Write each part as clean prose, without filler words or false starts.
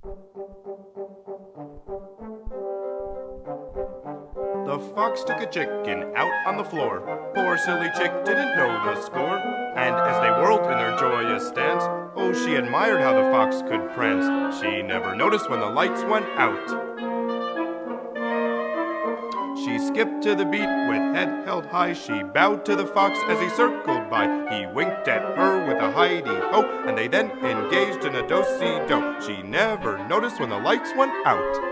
The fox took a chicken out on the floor. Poor silly chick didn't know the score. And as they whirled in their joyous dance, oh, she admired how the fox could prance. She never noticed when the lights went out. She skipped to the beat with head held high. She bowed to the fox as he circled by. He winked at her with a hidey-ho, and they then engaged in a do-si-do. She never noticed when the lights went out.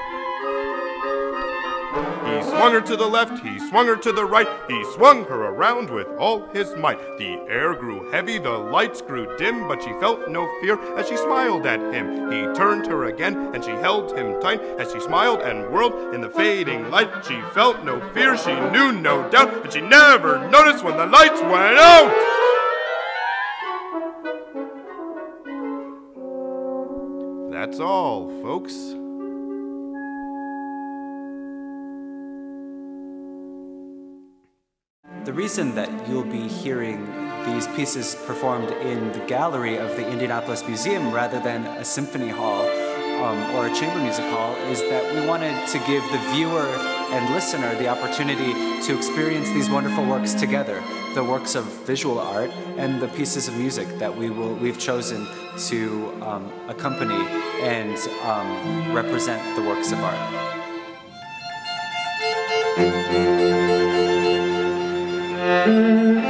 He swung her to the left, he swung her to the right, he swung her around with all his might. The air grew heavy, the lights grew dim, but she felt no fear as she smiled at him. He turned her again, and she held him tight as she smiled and whirled in the fading light. She felt no fear, she knew no doubt, and she never noticed when the lights went out. That's all, folks. The reason that you'll be hearing these pieces performed in the gallery of the Indianapolis Museum rather than a symphony hall or a chamber music hall is that we wanted to give the viewer and listener the opportunity to experience these wonderful works together, the works of visual art and the pieces of music that we've chosen to accompany and represent the works of art. Thank you.